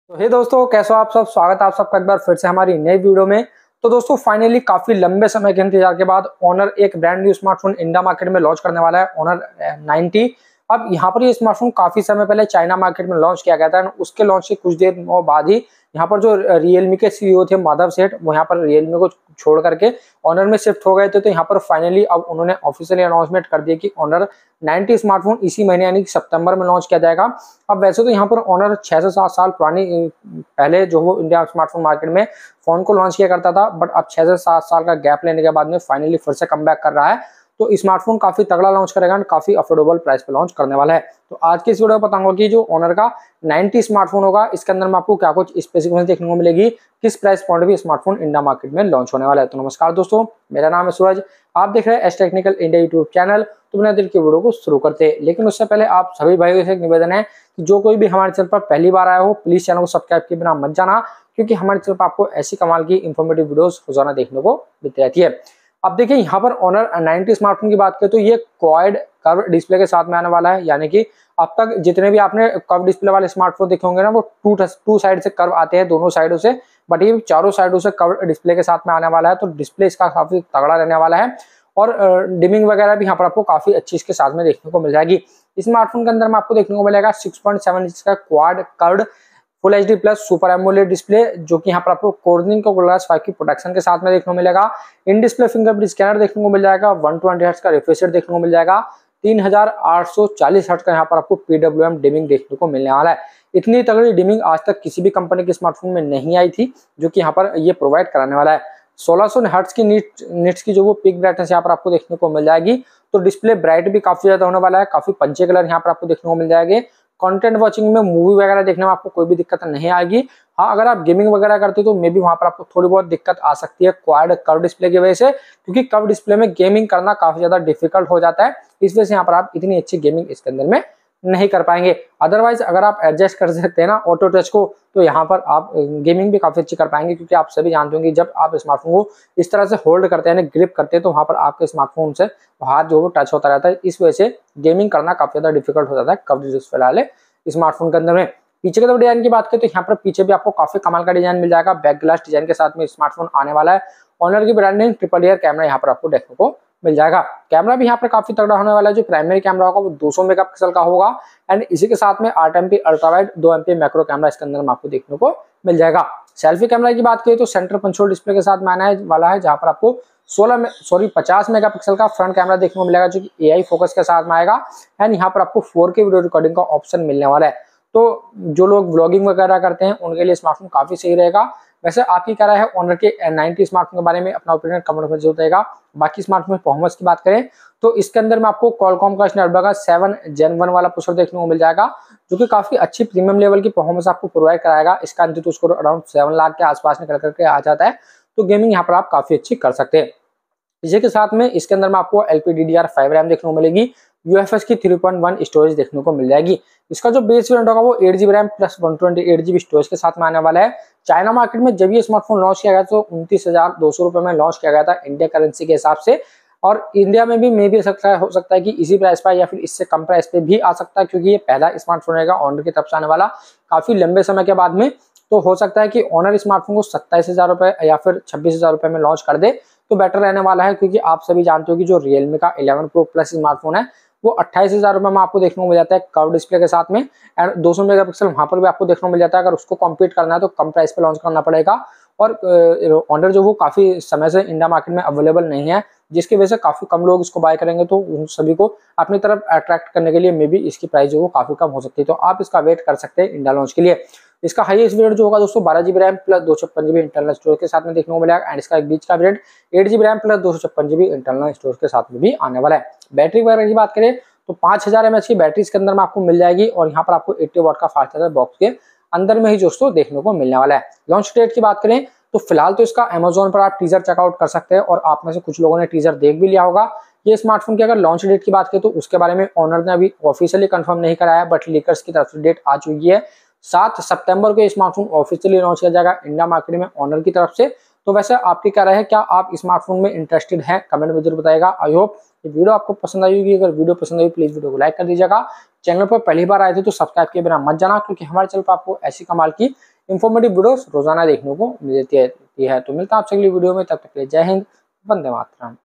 तो हे दोस्तों, कैसे हो आप सब। स्वागत है आप सबका एक बार फिर से हमारी नई वीडियो में। तो दोस्तों फाइनली काफी लंबे समय के इंतजार के बाद ऑनर एक brand new smartphone India market में लॉन्च करने वाला है, ऑनर 90। अब यहाँ पर ये स्मार्टफोन काफी समय पहले चाइना मार्केट में लॉन्च किया गया था। उसके लॉन्च के कुछ देर बाद ही यहाँ पर जो रियलमी के सीईओ थे माधव सेठ, वो यहाँ पर रियलमी को छोड़ करके ऑनर में शिफ्ट हो गए थे। तो यहाँ पर फाइनली अब उन्होंने ऑफिशियली अनाउंसमेंट कर दिया कि ऑनर 90 स्मार्टफोन इसी महीने यानी कि सितंबर में लॉन्च किया जाएगा। अब वैसे तो यहाँ पर ऑनर 6 से 7 साल पुरानी पहले जो वो इंडिया स्मार्टफोन मार्केट में फोन को लॉन्च किया करता था, बट अब 6 से 7 साल का गैप लेने के बाद में फाइनली फिर से कमबैक कर रहा है। तो स्मार्टफोन काफी तगड़ा लॉन्च करेगा और काफी अफोर्डेबल प्राइस पे लॉन्च करने वाला है। तो आज की इस वीडियो में बताऊंगा कि जो ऑनर का 90 स्मार्टफोन होगा, इसके अंदर में आपको क्या कुछ स्पेसिफिकेशन देखने को मिलेगी, किस प्राइस पॉइंट भी स्मार्टफोन इंडिया मार्केट में लॉन्च होने वाला है। तो नमस्कार दोस्तों, मेरा नाम है सूरज, आप देख रहे हैं S technical India YouTube channel. तो बिना देर की वीडियो को शुरू करते हैं, लेकिन उससे पहले आप सभी भाइयों से एक निवेदन है कि जो कोई भी हमारे चैनल पर पहली बार आया हो, प्लीज चैनल को सब्सक्राइब किए बिना मत जाना, क्योंकि हमारे चैनल पर आपको ऐसी कमाल की इंफॉर्मेटिव वीडियोस रोजाना देखने को मिलती रहती है। अब देखिए यहाँ पर ऑनर 90 स्मार्टफोन की बात करें तो ये क्वाड कर्व डिस्प्ले के साथ में आने वाला है, यानी कि अब तक जितने भी आपने कर्व डिस्प्ले वाले स्मार्टफोन देखे होंगे ना, वो टू साइड से कर्व आते हैं दोनों साइडों से, बट ये चारों साइडों से कर्व डिस्प्ले के साथ में आने वाला है। तो डिस्प्ले इसका काफी तगड़ा रहने वाला है और डिमिंग वगैरह भी यहाँ पर आपको काफी अच्छी इसके साथ में देखने को मिल जाएगी। स्मार्टफोन के अंदर में आपको देखने को मिलेगा 6.7 इंच का quad curved full HD plus super AMOLED display, जो कि यहाँ पर आपको कोर्निंग को ग्लास 5 की प्रोटेक्शन के साथ में देखने को मिलेगा। इन डिस्प्ले फिंगरप्रिंट स्कैनर देखने को मिल जाएगा, 120 हर्ट्ज का रिफ्रेश रेट देखने को मिल जाएगा, 3840 हर्ट्ज का यहाँ पर आपको पीडब्ल्यूएम डिमिंग देखने को मिलने वाला है। इतनी तगड़ी डिमिंग आज तक किसी भी कंपनी के स्मार्टफोन में नहीं आई थी, जो कि यहाँ पर ये प्रोवाइड कराने वाला है। 1600 हर्ट्ज की निट्स की जो वो पिक ब्राइटनेस यहाँ पर आपको देखने को मिल जाएगी। तो डिस्प्ले ब्राइट भी काफी ज्यादा होने वाला है, काफी पंचे कलर यहाँ पर आपको देखने को मिल जाएंगे। कंटेंट वाचिंग में, मूवी वगैरह देखने में आपको कोई भी दिक्कत नहीं आएगी। हाँ, अगर आप गेमिंग वगैरह करते हो तो मे बी वहां पर आपको थोड़ी बहुत दिक्कत आ सकती है क्वाड कर्व डिस्प्ले की वजह से, क्योंकि कर्व डिस्प्ले में गेमिंग करना काफी ज्यादा डिफिकल्ट हो जाता है। इस वजह से यहाँ पर आप इतनी अच्छी गेमिंग इसके अंदर में नहीं कर पाएंगे। अदरवाइज अगर आप एडजस्ट कर सकते हैं ना ऑटो टच को, तो यहाँ पर आप गेमिंग भी काफी अच्छी कर पाएंगे, क्योंकि आप सभी जानते होंगे जब आप स्मार्टफोन को इस तरह से होल्ड करते हैं, ग्रिप करते हैं, तो वहां पर आपके स्मार्टफोन से हाथ जो वो टच होता रहता है। इस वजह से गेमिंग करना काफी ज्यादा डिफिकल्ट हो जाता है कर्व डिस्प्ले वाले स्मार्टफोन के अंदर में। पीछे के तरफ डिजाइन की बात करें तो यहाँ पर पीछे भी आपको काफी कमाल का डिजाइन मिल जाएगा। बैक ग्लास डिजाइन के साथ में स्मार्टफोन आने वाला है। ऑनर की ब्रांडिंग ट्रिपल ईयर कैमरा यहाँ पर आपको देखने को मिल जाएगा। कैमरा भी यहाँ पर काफी तगड़ा होने वाला है। जो प्राइमरी कैमरा होगा वो 200 मेगापिक्सल का होगा, एंड इसी के साथ में 8 MP ultra wide 2 MP macro camera इसके अंदर में आपको देखने को मिल जाएगा। सेल्फी कैमरा की बात करें तो सेंटर पंचोल डिस्प्ले के साथ में आने वाला है, जहां पर आपको 50 मेगापिक्सल का फ्रंट कैमरा देखने को मिलेगा, जो कि AI फोकस के साथ में आएगा। एंड यहाँ पर आपको 4K वीडियो रिकॉर्डिंग का ऑप्शन मिलने वाला है। तो जो लोग व्लॉगिंग वगैरह करते हैं उनके लिए स्मार्टफोन काफी सही रहेगा। वैसे आपकी क्या राय है ऑनर के 90 स्मार्टफोन के बारे में? अपना ओपिनियन कमेंट में जरूर देगा। बाकी स्मार्टफोन परफॉर्मेंस की बात करें तो इसके अंदर में आपको क्वालकॉम का स्नैपड्रैगन 7 Gen 1 वाला प्रोसेसर देखने को मिल जाएगा, जो कि काफी अच्छी प्रीमियम लेवल की परफॉर्मेंस आपको प्रोवाइड कराएगा। इसका एंट्री स्कोर अराउंड 7 लाख के आसपास निकल करके आ जाता है। तो गेमिंग यहाँ पर आप काफी अच्छी कर सकते हैं। इसी के साथ में इसके अंदर में आपको LPDDR5 रैम देखने को मिलेगी, UFS की 3.1 स्टोरेज देखने को मिल जाएगी। इसका जो बेस वेरिएंट होगा वो 8GB RAM plus 128GB storage के साथ में आने वाला है। चाइना मार्केट में जब ये स्मार्टफोन लॉन्च किया गया तो 29,200 रुपए में लॉन्च किया गया था इंडिया करेंसी के हिसाब से, और इंडिया में भी मे भी हो सकता है कि इसी प्राइस पर या फिर इससे कम प्राइस पे भी आ सकता है, क्योंकि ये पहला स्मार्टफोन रहेगा ऑनर की तरफ से आने वाला काफी लंबे समय के बाद में। तो हो सकता है कि ऑनर स्मार्टफोन को 27,000 रुपए या फिर 26,000 रुपए में लॉन्च कर दे तो बेटर रहने वाला है, क्योंकि आप सभी जानते हो कि जो रियलमी का 11 Pro Plus स्मार्टफोन है वो 28,000 रुपए में आपको देखने को मिल जाता है कर्व डिस्प्ले के साथ में, एंड 200 मेगापिक्सल वहां पर भी आपको देखने को मिल जाता है। अगर उसको कम्पीट करना है तो कम प्राइस पे लॉन्च करना पड़ेगा, और ऑनर जो वो काफी समय से इंडिया मार्केट में अवेलेबल नहीं है, जिसकी वजह से काफी कम लोग इसको बाय करेंगे। तो उन सभी को अपनी तरफ अट्रैक्ट करने के लिए मे बी इसकी प्राइस जो वो काफी कम हो सकती है। तो आप इसका वेट कर सकते हैं इंडिया लॉन्च के लिए। इसका हाईएस्ट वेरिएंट जो होगा दोस्तों 12GB RAM plus 256GB internal storage के साथ में देखने को मिलेगा, एंड इसका एक बीच का variant 8GB RAM plus 256GB internal storage के साथ में भी आने वाला है। बैटरी वगैरह की बात करें तो 5000 mAh की बैटरी इसके अंदर में आपको मिल जाएगी, और यहाँ पर आपको 80 वाट का फास्ट चार्जर बॉक्स के अंदर में ही दोस्तों देखने को मिलने वाला है। लॉन्च डेट की बात करें तो फिलहाल तो इसका Amazon पर आप टीजर चेकआउट कर सकते हैं, और आप में से कुछ लोगों ने टीजर देख भी लिया होगा। ये स्मार्टफोन की अगर लॉन्च डेट की बात करें तो उसके बारे में ऑनर ने अभी ऑफिशियली कंफर्म नहीं कराया, बट लीकर्स की तरफ से डेट आ चुकी है। 7 सितंबर को स्मार्टफोन ऑफिशियली लॉन्च किया जाएगा इंडिया मार्केट में ऑनर की तरफ से। तो वैसे आपकी क्या राय है, क्या आप स्मार्टफोन में इंटरेस्टेड हैं? कमेंट में जरूर बताएगा। आई होप ये वीडियो आपको पसंद आई होगी। अगर वीडियो पसंद आई प्लीज वीडियो को लाइक कर दीजिएगा। चैनल पर पहली बार आए थे तो सब्सक्राइब किए बिना मत जाना, क्योंकि हमारे चैनल पर आपको ऐसी कमाल की इन्फॉर्मेटिव वीडियोस रोजाना देखने को मिलती है। तो मिलता है आपसे अगली वीडियो में, तब तक के लिए जय हिंद, वंदे मातरम।